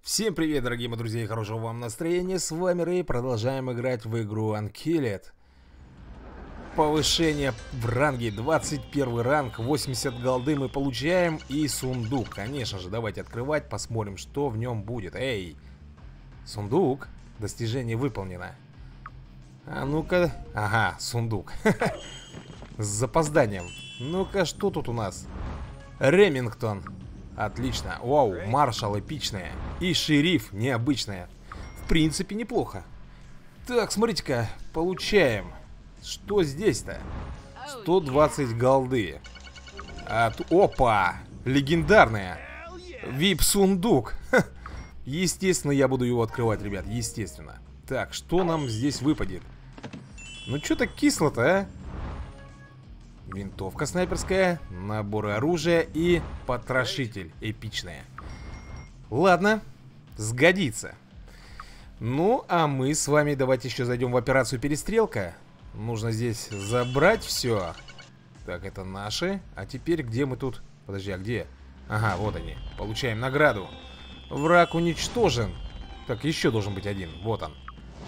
Всем привет, дорогие мои друзья, и хорошего вам настроения. С вами Рэй, продолжаем играть в игру Unkilled. Повышение в ранге, 21 ранг, 80 голды мы получаем. И сундук, конечно же, давайте открывать, посмотрим, что в нем будет. Эй, сундук, достижение выполнено. А ну-ка, ага, сундук. С запозданием. Ну-ка, что тут у нас? Ремингтон. Отлично. Вау, маршал эпичная. И шериф необычная. В принципе, неплохо. Так, смотрите-ка, получаем. Что здесь-то? 120 голды. Опа! Легендарная. VIP-сундук. Естественно, я буду его открывать, ребят. Естественно. Так, что нам здесь выпадет? Ну, что-то кисло-то, а? Винтовка снайперская, набор оружия и потрошитель эпичная. Ладно, сгодится. Ну, а мы с вами давайте еще зайдем в операцию перестрелка. Нужно здесь забрать все. Так, это наши. А теперь где мы тут? Подожди, а где? Ага, вот они. Получаем награду. Враг уничтожен. Так, еще должен быть один. Вот он.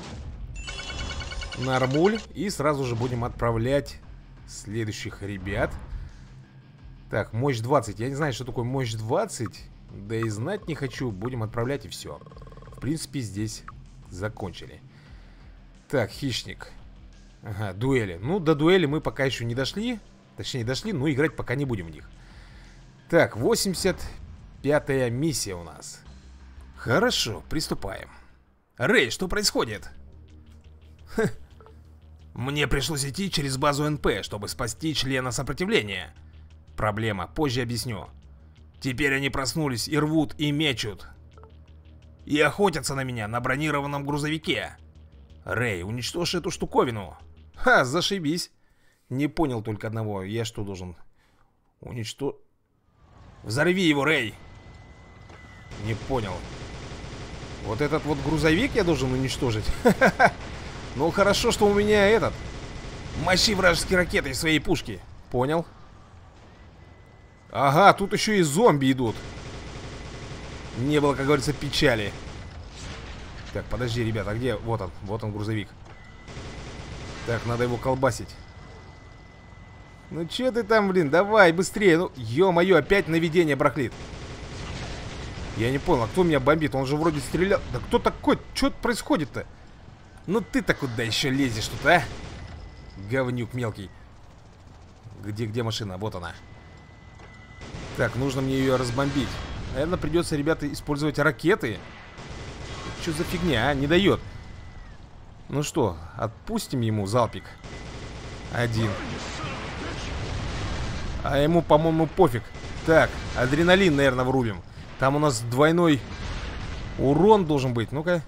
Нормуль. И сразу же будем отправлять следующих ребят. Так, мощь 20. Я не знаю, что такое мощь 20. Да и знать не хочу. Будем отправлять и все. В принципе, здесь закончили. Так, хищник. Ага, дуэли. Ну, до дуэли мы пока еще не дошли. Точнее, дошли, но играть пока не будем в них. Так, 85-я миссия у нас. Хорошо, приступаем. Рэй, что происходит? Мне пришлось идти через базу НП, чтобы спасти члена сопротивления. Проблема, позже объясню. Теперь они проснулись и рвут, и мечут. И охотятся на меня на бронированном грузовике. Рэй, уничтожь эту штуковину. Ха, зашибись. Не понял только одного. Я что должен? Уничтожить? Взорви его, Рэй. Не понял. Вот этот вот грузовик я должен уничтожить? Ну хорошо, что у меня этот. Мощи вражеские ракеты из своей пушки. Понял? Ага, тут еще и зомби идут. Не было, как говорится, печали. Так, подожди, ребята, а где? Вот он грузовик. Так, надо его колбасить. Ну че ты там, блин, давай быстрее. Ну, ё-моё, опять наведение барахлит. Я не понял, а кто меня бомбит? Он же вроде стрелял. Да кто такой? Что происходит-то? Ну ты-то куда еще лезешь тут, а? Говнюк мелкий. Где машина? Вот она. Так, нужно мне ее разбомбить. Наверное, придется, ребята, использовать ракеты. Что за фигня, а? Не дает. Ну что, отпустим ему залпик. Один. А ему, по-моему, пофиг. Так, адреналин, наверное, врубим. Там у нас двойной урон должен быть. Ну-ка.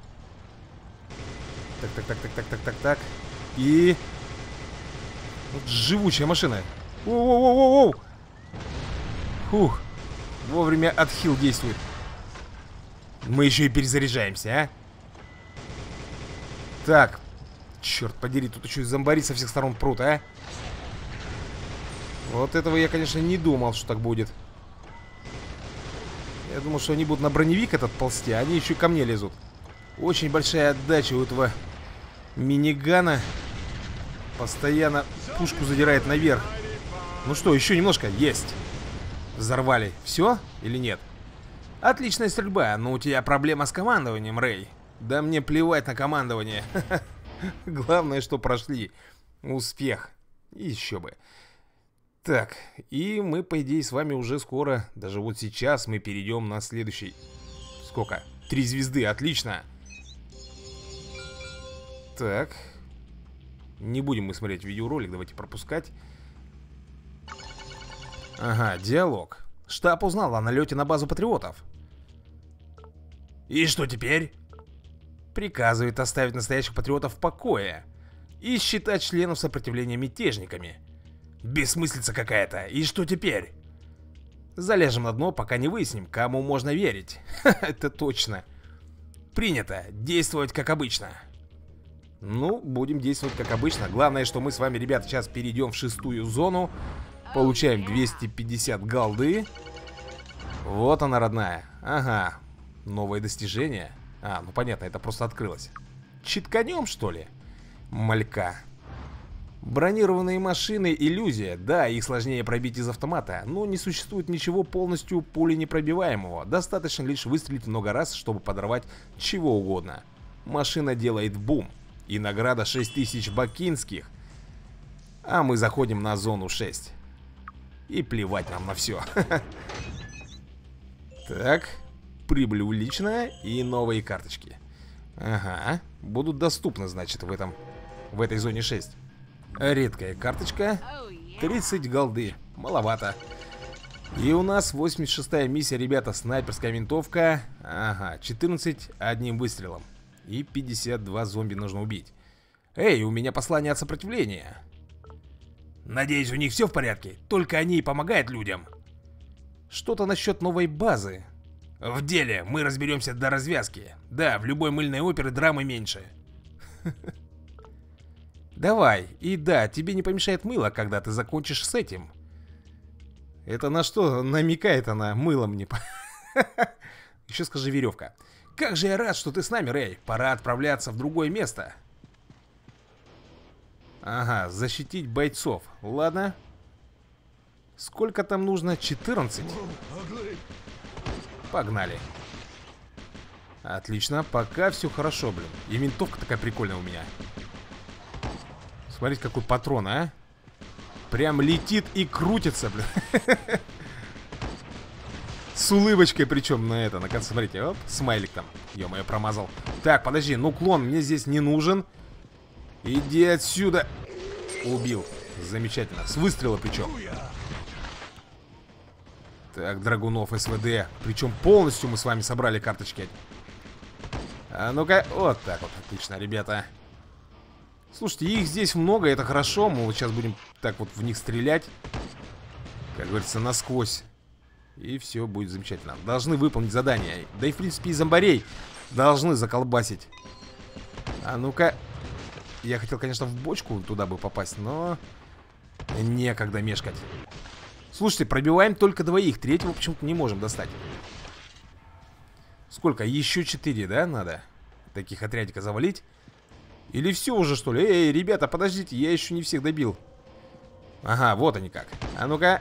Так. И... Вот живучая машина. Воу-воу-воу-воу. Фух. Вовремя отхил действует. Мы еще и перезаряжаемся, а? Так. Черт подери, тут еще и зомбари со всех сторон прут, а? Вот этого я, конечно, не думал, что так будет. Я думал, что они будут на броневик этот ползти, а они еще и ко мне лезут. Очень большая отдача у этого минигана. Постоянно пушку задирает наверх. Ну что, еще немножко? Есть. Взорвали. Все или нет? Отличная стрельба, но у тебя проблема с командованием, Рэй. Да мне плевать на командование. Главное, что прошли. Успех. Еще бы. Так, и мы, по идее, с вами уже скоро, даже вот сейчас мы перейдем на следующий. Сколько? 3 звезды, отлично. Так. Не будем мы смотреть видеоролик, давайте пропускать. Ага, диалог. Штаб узнал о налете на базу патриотов. И что теперь? Приказывает оставить настоящих патриотов в покое и считать членов сопротивления мятежниками. Бессмыслица какая-то. И что теперь? Залежем на дно, пока не выясним, кому можно верить. Это точно. Принято. Действовать как обычно. Ну, будем действовать как обычно. Главное, что мы с вами, ребята, сейчас перейдем в 6-ю зону. Получаем 250 голды. Вот она, родная. Ага. Новое достижение. А, ну понятно, это просто открылось. Читканем, что ли? Малька. Бронированные машины — иллюзия. Да, их сложнее пробить из автомата, но не существует ничего полностью пуленепробиваемого. Достаточно лишь выстрелить много раз, чтобы подорвать чего угодно. Машина делает бум. И награда 6000 бакинских. А мы заходим на зону 6. И плевать нам на все. Так, прибыль увеличена и новые карточки. Ага, будут доступны, значит, в этой зоне 6. Редкая карточка. 30 голды. Маловато. И у нас 86-я миссия, ребята. Снайперская винтовка. Ага, 14 одним выстрелом. И 52 зомби нужно убить. Эй, у меня послание от сопротивления. Надеюсь, у них все в порядке. Только они и помогают людям. Что-то насчет новой базы. В деле, мы разберемся до развязки. Да, в любой мыльной опере драмы меньше. Давай, и да, тебе не помешает мыло, когда ты закончишь с этим. Это на что намекает она? Мыло мне. Еще скажи веревка. Как же я рад, что ты с нами, Рэй. Пора отправляться в другое место. Ага, защитить бойцов. Ладно. Сколько там нужно? 14. Погнали. Отлично, пока все хорошо, блин. И винтовка такая прикольная у меня. Смотрите, какой патрон, а. Прям летит и крутится, блин. С улыбочкой причем на это. На конце, смотрите, оп, смайлик там. Ё-моё, промазал. Так, подожди, ну клон мне здесь не нужен. Иди отсюда. Убил. Замечательно. С выстрела причем. Так, драгунов, СВД. Причем полностью мы с вами собрали карточки. А ну-ка, вот так вот. Отлично, ребята. Слушайте, их здесь много, это хорошо. Мы вот сейчас будем так вот в них стрелять. Как говорится, насквозь. И все будет замечательно. Должны выполнить задание. Да и в принципе и зомбарей должны заколбасить. А ну-ка. Я хотел, конечно, в бочку туда бы попасть, но некогда мешкать. Слушайте, пробиваем только двоих. Третьего почему-то не можем достать. Сколько? Еще 4, да, надо? Таких отрядика завалить. Или все уже, что ли? Эй, ребята, подождите, я еще не всех добил. Ага, вот они как. А ну-ка.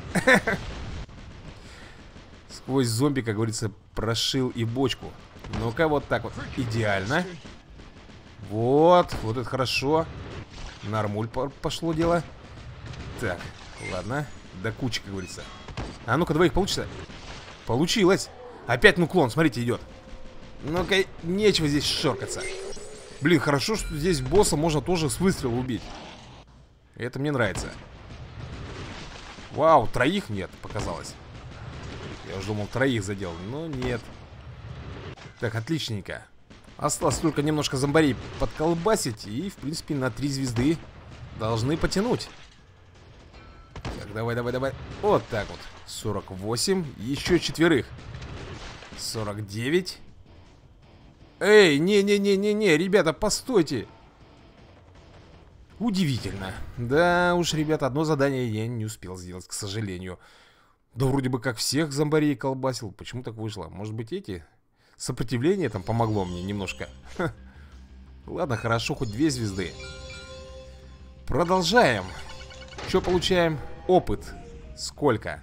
Сквозь зомби, как говорится, прошил и бочку. Ну-ка, вот так вот. Идеально. Вот, вот это хорошо. Нормуль пошло дело. Так, ладно. До кучи, как говорится. А ну-ка, двоих получится? Получилось. Опять нуклон, смотрите, идет. Ну-ка, нечего здесь шоркаться. Блин, хорошо, что здесь босса можно тоже с выстрела убить. Это мне нравится. Вау, троих нет, показалось. Я уже думал, троих задел, но нет. Так, отличненько. Осталось только немножко зомбарей подколбасить. И, в принципе, на 3 звезды должны потянуть. Так, давай, давай, давай. Вот так вот. 48. Еще 4. 49. Эй, не-не-не-не-не, ребята, постойте. Удивительно. Да уж, ребята, одно задание я не успел сделать, к сожалению. Да вроде бы как всех зомбарей колбасил. Почему так вышло? Может быть, эти? Сопротивление там помогло мне немножко. Ладно, хорошо, хоть 2 звезды. Продолжаем. Что получаем? Опыт. Сколько?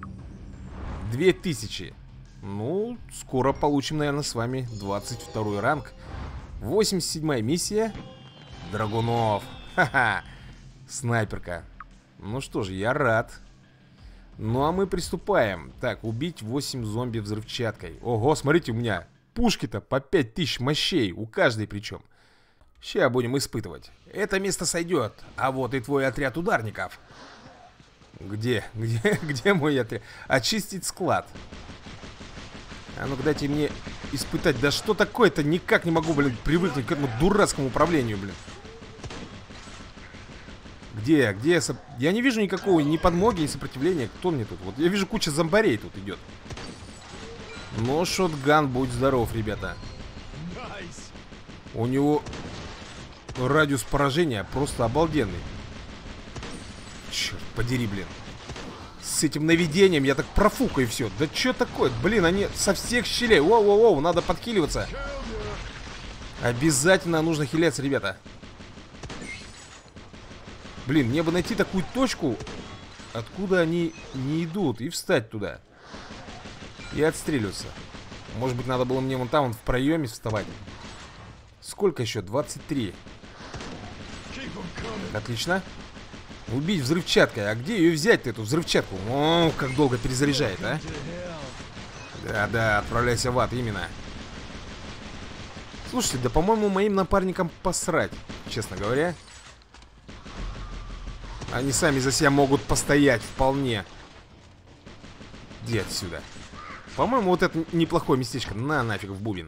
2000. Ну, скоро получим, наверное, с вами 22 ранг. 87-я миссия. Драгунов. Ха-ха. Снайперка. Ну что же, я рад. Ну а мы приступаем. Так, убить 8 зомби взрывчаткой. Ого, смотрите, у меня пушки-то по 5000 мощей. У каждой причем. Сейчас будем испытывать. Это место сойдет. А вот и твой отряд ударников. Где мой отряд? Очистить склад. А ну-ка дайте мне испытать. Да что такое-то? Никак не могу, блин, привыкнуть к этому дурацкому управлению, блин. Где? Я не вижу никакого ни подмоги, ни сопротивления. Кто мне тут? Вот я вижу куча зомбарей тут идет. Но шотган, будь здоров, ребята. У него радиус поражения просто обалденный. Черт подери, блин. с этим наведением я так профукаю все. Да что такое? Блин, они со всех щелей. Воу-воу-воу, надо подхиливаться. Обязательно нужно хиляться, ребята. Блин, мне бы найти такую точку, откуда они не идут, и встать туда. И отстреливаться. Может быть, надо было мне вон там, в проеме вставать. Сколько еще? 23. Отлично. Убить взрывчаткой. А где ее взять-то, эту взрывчатку? О, как долго перезаряжает, а? Да-да, отправляйся в ад, именно. Слушайте, да, по-моему, моим напарникам посрать, честно говоря. Они сами за себя могут постоять вполне. Иди отсюда. По-моему, вот это неплохое местечко. На нафиг в бубен.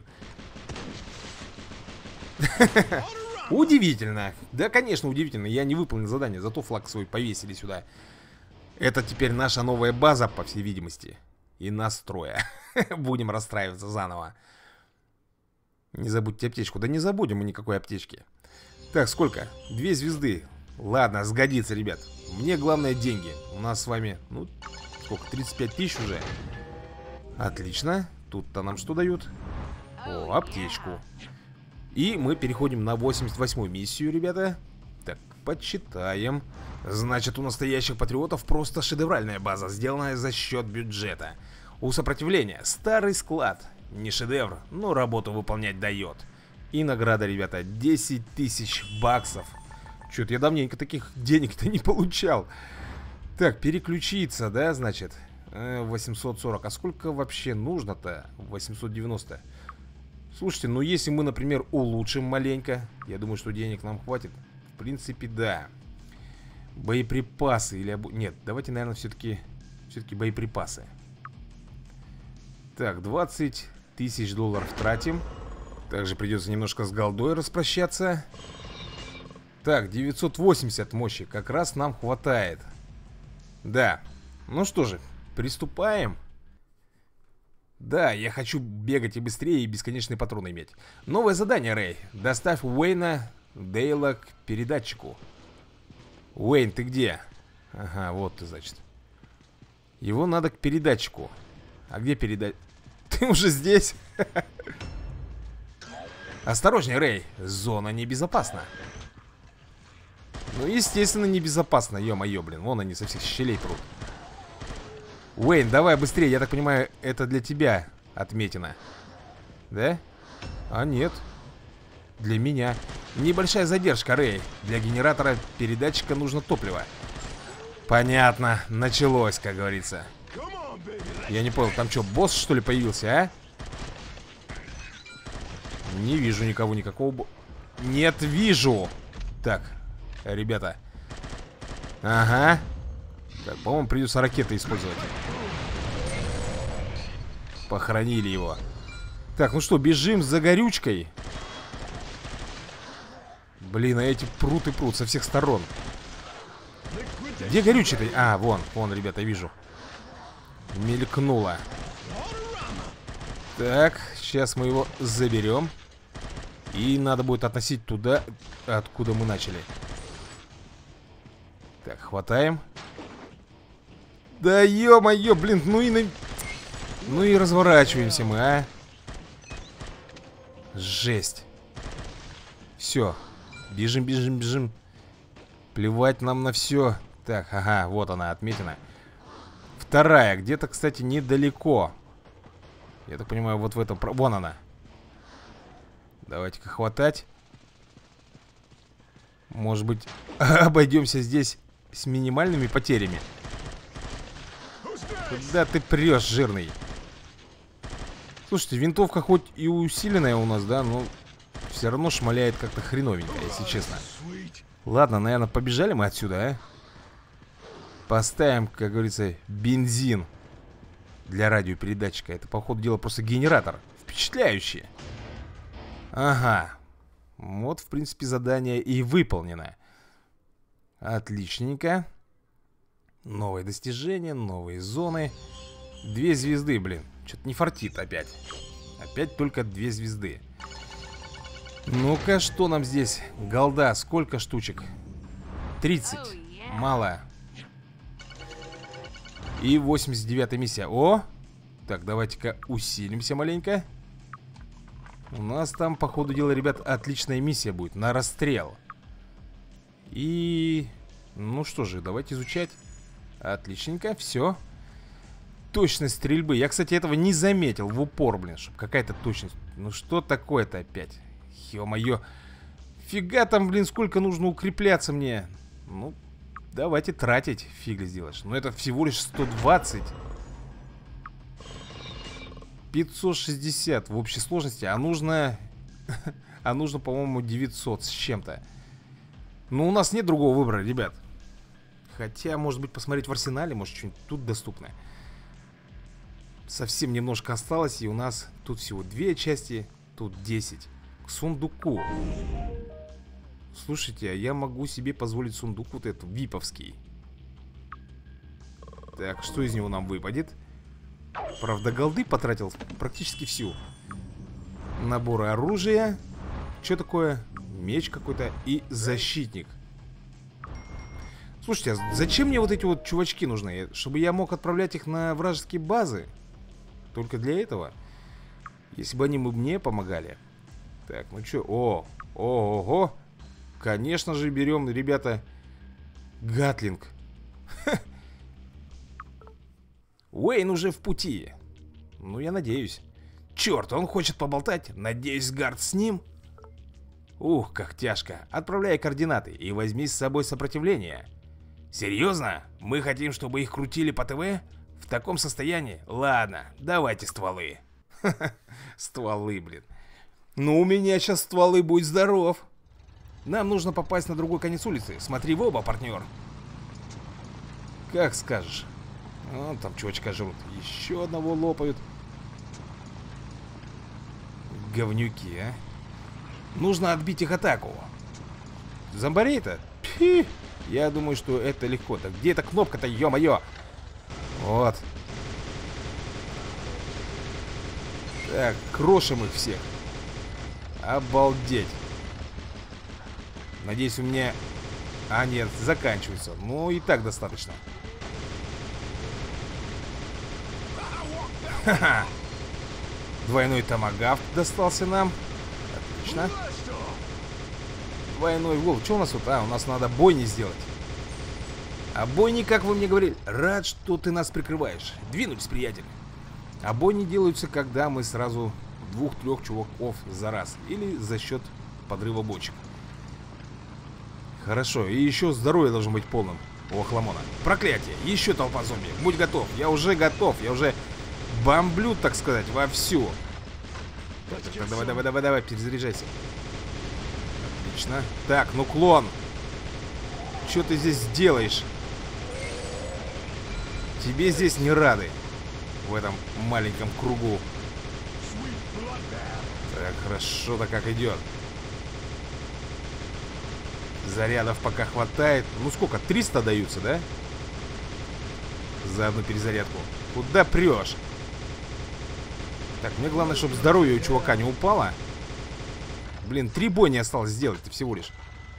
Удивительно. Да, конечно, удивительно. Я не выполнил задание, зато флаг свой повесили сюда. Это теперь наша новая база, по всей видимости. И настроя. Будем расстраиваться заново. Не забудьте аптечку. Да не забудем мы никакой аптечки. Так, сколько? 2 звезды. Ладно, сгодится, ребят. Мне главное деньги. У нас с вами, ну, сколько? 35 тысяч уже. Отлично. Тут-то нам что дают? О, аптечку. И мы переходим на 88-ю миссию, ребята. Так, почитаем. Значит, у настоящих патриотов просто шедевральная база, сделанная за счет бюджета. У сопротивления старый склад. Не шедевр, но работу выполнять дает. И награда, ребята, 10 тысяч баксов. Чё-то я давненько таких денег-то не получал. Так, переключиться, да, значит, 840. А сколько вообще нужно-то? 890. Слушайте, ну если мы, например, улучшим маленько, я думаю, что денег нам хватит. В принципе, да. Боеприпасы или... Нет, давайте, наверное, все-таки боеприпасы. Так, 20 тысяч долларов тратим. Также придется немножко с голдой распрощаться. Так, 980 мощи. Как раз нам хватает. Да. Ну что же, приступаем. Да, я хочу бегать и быстрее, и бесконечные патроны иметь. Новое задание, Рэй. Доставь Уэйна Дейла к передатчику. Уэйн, ты где? Ага, вот ты, значит. Его надо к передатчику. А где передатчик? Ты уже здесь? Осторожнее, Рэй. Зона небезопасна. Ну, естественно, небезопасно. Ё-моё, блин. Вон они со всех щелей прут. Уэйн, давай быстрее. Я так понимаю, это для тебя отметина. Да? А нет. Для меня. Небольшая задержка, Рэй. Для генератора передатчика нужно топливо. Понятно. Началось, как говорится. Я не понял, там что, босс, что ли, появился, а? Не вижу никого, никакого Нет, вижу. Так, ребята. Ага. Так, по-моему, придется ракеты использовать. Похоронили его. Так, ну что, бежим за горючкой. Блин, а эти прут и прут со всех сторон. Где горючий-то? А, вон, ребята, вижу. Мелькнуло. Так, сейчас мы его заберем. И надо будет относить туда, откуда мы начали. Так, хватаем. Да ё-моё, блин, ну и разворачиваемся мы, а. Жесть. Все. Бежим, бежим, бежим. Плевать нам на все. Так, ага, вот она, отметина. Вторая, где-то, кстати, недалеко. Я так понимаю, вот в этом... Вон она. Давайте-ка хватать. Может быть, обойдемся здесь с минимальными потерями. Куда ты прешь, жирный? Слушайте, винтовка хоть и усиленная у нас, да, но все равно шмаляет как-то хреновенько, если честно. Ладно, наверное, побежали мы отсюда, а? Поставим, как говорится, бензин для радиопередатчика. Это, по ходу дела, просто генератор. Впечатляющий. Ага. Вот, в принципе, задание и выполнено. Отличненько. Новые достижения, новые зоны. 2 звезды, блин. Что-то не фартит опять. Опять только 2 звезды. Ну-ка, что нам здесь? Голда, сколько штучек? 30. Мало. И 89-я миссия. О! Так, давайте-ка усилимся маленько. У нас там, по ходу дела, ребят, отличная миссия будет. На расстрел. И... Ну что же, давайте изучать. Отличненько, все. Точность стрельбы. Я, кстати, этого не заметил в упор, блин, чтобы какая-то точность. Ну что такое-то опять? Ё-моё. Фига там, блин, сколько нужно укрепляться мне. Ну, давайте тратить. Фиг ли сделаешь. Но это всего лишь 120. 560 в общей сложности. А нужно... А нужно, по-моему, 900 с чем-то. Ну, у нас нет другого выбора, ребят. Хотя, может быть, посмотреть в арсенале. Может, что-нибудь тут доступно. Совсем немножко осталось. И у нас тут всего 2 части. Тут 10. К сундуку. Слушайте, а я могу себе позволить сундук вот этот, виповский. Так, что из него нам выпадет? Правда, голды потратил практически всю. Наборы оружия. Что такое? Меч какой-то и защитник. Слушайте, а зачем мне вот эти вот чувачки нужны? Чтобы я мог отправлять их на вражеские базы? Только для этого? Если бы они мне помогали. Так, ну что? Ого. Конечно же берем, ребята, гатлинг. Уэйн уже в пути. Ну, я надеюсь. Черт, он хочет поболтать. Надеюсь, Гард с ним. Ух, как тяжко. Отправляй координаты и возьми с собой сопротивление. Серьезно? Мы хотим, чтобы их крутили по ТВ? В таком состоянии? Ладно, давайте стволы. Стволы, блин. Ну, у меня сейчас стволы, будь здоров. Нам нужно попасть на другой конец улицы. Смотри в оба, партнер. Как скажешь. Вон там чувачка жрут. Еще одного лопают. Говнюки, а. Нужно отбить их атаку. Зомбарей-то? Я думаю, что это легко. Так где эта кнопка-то, ё-моё? Вот. Так, крошим их всех. Обалдеть. Надеюсь, у меня... А, нет, заканчивается. Ну, и так достаточно. Ха-ха. Двойной томагавк достался нам. Отлично. Двойной в голову. Что у нас тут? А, у нас надо бойни сделать. А бойни, как вы мне говорили, рад, что ты нас прикрываешь. Двинулись, приятель. А бойни делаются, когда мы сразу 2-3 чуваков за раз. Или за счет подрыва бочек. Хорошо, и еще здоровье должно быть полным у Охламона. Проклятие, еще толпа зомби. Будь готов, я уже готов. Я уже бомблю, так сказать, вовсю. Так, давай, перезаряжайся. Отлично. Так, ну клон, что ты здесь делаешь? Тебе здесь не рады. В этом маленьком кругу. Так, хорошо-то как идет. Зарядов пока хватает. Ну сколько? 300 даются, да? За одну перезарядку. Куда прешь? Так, мне главное, чтобы здоровье у чувака не упало. Блин, 3 бойни осталось сделать-то всего лишь.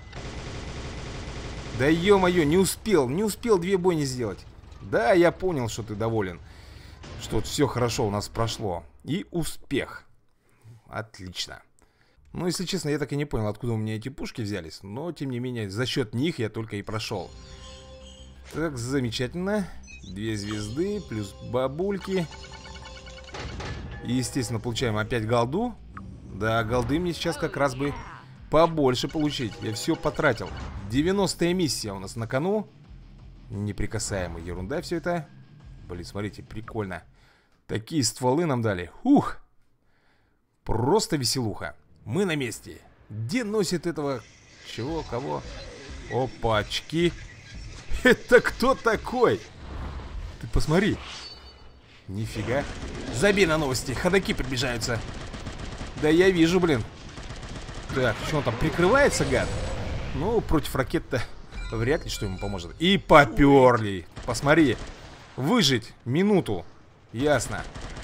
Да ё-моё, не успел 2 бойни сделать. Да, я понял, что ты доволен. Что вот все хорошо у нас прошло. И успех. Отлично. Ну, если честно, я так и не понял, откуда у меня эти пушки взялись. Но, тем не менее, за счет них я только и прошел. Так, замечательно. 2 звезды, плюс бабульки. И, естественно, получаем опять голду. Да, голды мне сейчас как раз бы побольше получить. Я все потратил. 90-я миссия у нас на кону. Неприкасаемая ерунда все это. Блин, смотрите, прикольно. Такие стволы нам дали. Ух! Просто веселуха. Мы на месте. Где носит этого... Чего? Кого? Опачки. Это кто такой? Ты посмотри. Нифига. Забей на новости. Ходаки приближаются. Да я вижу, блин. Так, что он там прикрывается, гад? Ну, против ракет-то вряд ли что ему поможет. И поперли. Посмотри. Выжить минуту. Ясно.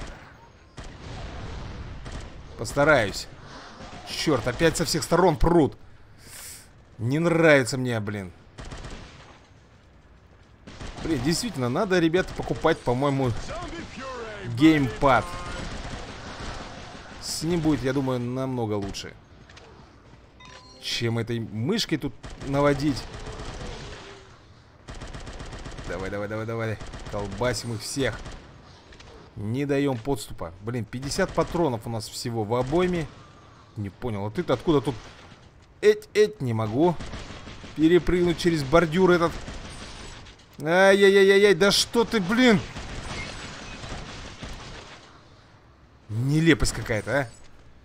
Постараюсь. Черт, опять со всех сторон прут. Не нравится мне, блин. Блин, действительно, надо, ребята, покупать, по-моему, геймпад. С ним будет, я думаю, намного лучше, чем этой мышкой тут наводить. Давай, давай, давай, давай. Колбасим их всех. Не даем подступа. Блин, 50 патронов у нас всего в обойме. Не понял, а ты-то откуда тут? Эть, не могу перепрыгнуть через бордюр этот. Ай-яй-яй-яй, да что ты, блин! Нелепость какая-то, а.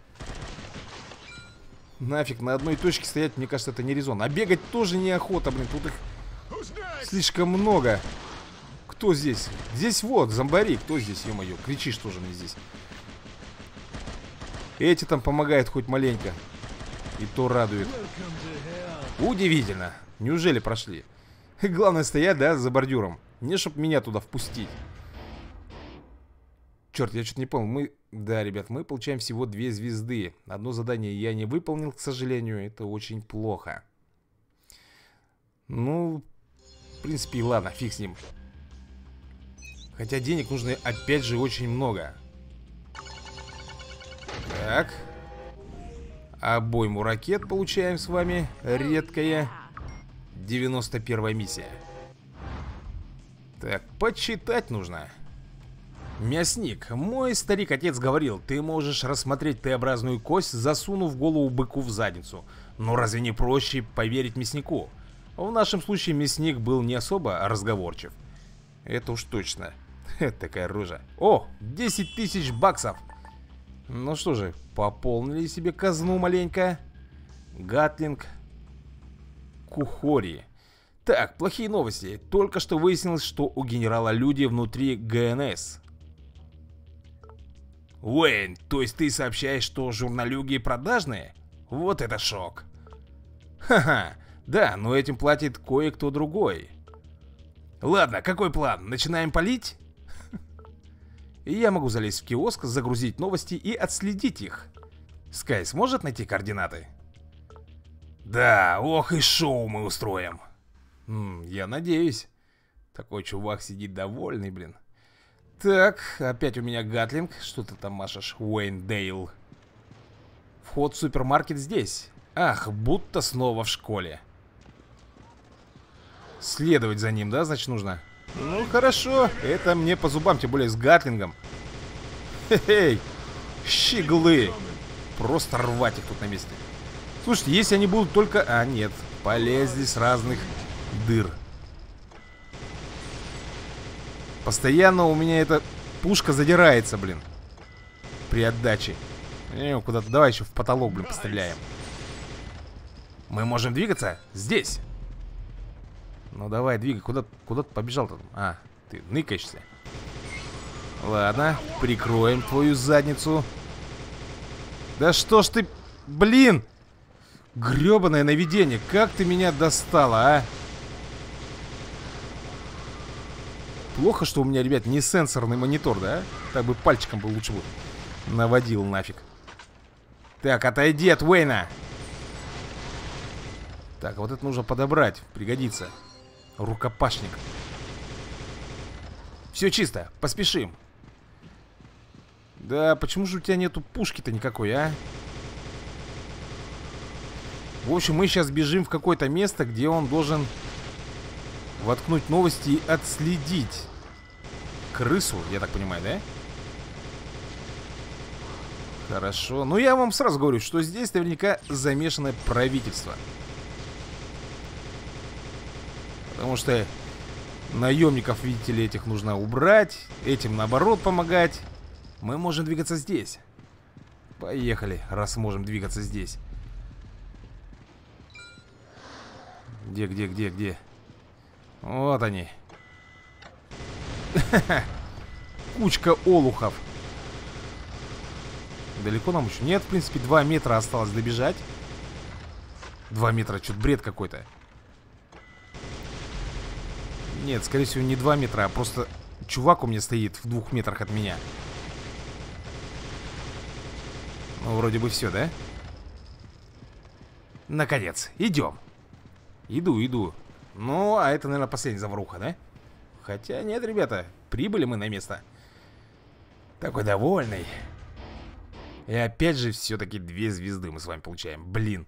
Нафиг, на одной точке стоять, мне кажется, это не резон. А бегать тоже неохота, блин, тут их слишком много. Кто здесь? Здесь вот, зомбари. Кто здесь, ё-моё? Кричишь тоже мне здесь. Эти там помогают хоть маленько. И то радует. Удивительно. Неужели прошли? Главное стоять, да, за бордюром. Не чтоб меня туда впустить. Черт, я что-то не понял. Да, ребят, мы получаем всего 2 звезды. Одно задание я не выполнил, к сожалению. Это очень плохо. Ну, в принципе, ладно, фиг с ним. Хотя денег нужно, опять же, очень много. Так. Обойму ракет получаем с вами. Редкая. 91-я миссия. Так, почитать нужно. Мясник. Мой старик-отец говорил, ты можешь рассмотреть Т-образную кость, засунув голову быку в задницу. Но разве не проще поверить мяснику? В нашем случае мясник был не особо разговорчив. Это уж точно. Такая рожа. О, 10 000 баксов. Ну что же, пополнили себе казну маленько. Гатлинг. Кухори. Так, плохие новости. Только что выяснилось, что у генерала люди внутри ГНС. Уэйн, то есть ты сообщаешь, что журналюги продажные? Вот это шок. Ха-ха, да, но этим платит кое-кто другой. Ладно, какой план? Начинаем палить? И я могу залезть в киоск, загрузить новости и отследить их. Скай сможет найти координаты? Да, ох и шоу мы устроим. Я надеюсь. Такой чувак сидит довольный, блин. Так, опять у меня Гатлинг. Что ты там машешь, Уэйндейл? Вход в супермаркет здесь. Ах, будто снова в школе. Следовать за ним, да, значит, нужно? Ну, хорошо. Это мне по зубам, тем более с Гатлингом. Хе-хей. Щеглы. Просто рвать их тут на месте. Слушайте, если они будут только... А, нет. Полезли с разных дыр. Постоянно у меня эта пушка задирается, блин. При отдаче. Куда-то давай еще в потолок, блин, постреляем. Мы можем двигаться здесь. Ну давай, двигай. Куда ты побежал-то? А, ты ныкаешься. Ладно, прикроем твою задницу. Да что ж ты... Блин! Гребаное наведение. Как ты меня достала, а? Плохо, что у меня, ребят, не сенсорный монитор, да? Так бы пальчиком бы лучше бы наводил нафиг. Так, отойди от Уэйна. Так, вот это нужно подобрать. Пригодится. Рукопашник. Все чисто, поспешим. Да, почему же у тебя нету пушки-то никакой, а? В общем, мы сейчас бежим в какое-то место, где он должен воткнуть новости и отследить крысу, я так понимаю, да? Хорошо. Ну, я вам сразу говорю, что здесь наверняка замешано правительство. Потому что наемников, видите ли, этих нужно убрать. Этим, наоборот, помогать. Мы можем двигаться здесь. Поехали, раз можем двигаться здесь. Где? Вот они. Кучка олухов. Далеко нам еще? Нет, в принципе, 2 метра осталось добежать. 2 метра, что-то бред какой-то. Нет, скорее всего, не 2 метра, а просто чувак у меня стоит в 2 метрах от меня. Ну, вроде бы все, да? Наконец, идем. Иду. Ну, а это, наверное, последняя заваруха, да? Хотя нет, ребята, прибыли мы на место. Такой довольный. И опять же, все-таки 2 звезды мы с вами получаем. Блин.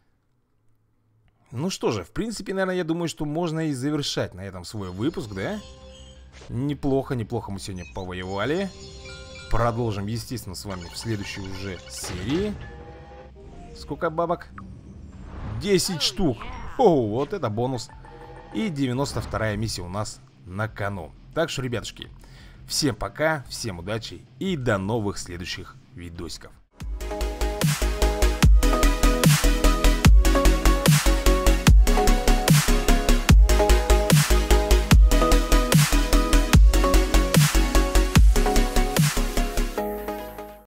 Ну что же, в принципе, наверное, я думаю, что можно и завершать на этом свой выпуск, да? Неплохо, неплохо мы сегодня повоевали. Продолжим, естественно, с вами в следующей уже серии. Сколько бабок? 10 штук. О, вот это бонус. И 92-я миссия у нас на кону. Так что, ребятушки, всем пока, всем удачи и до новых следующих видосиков.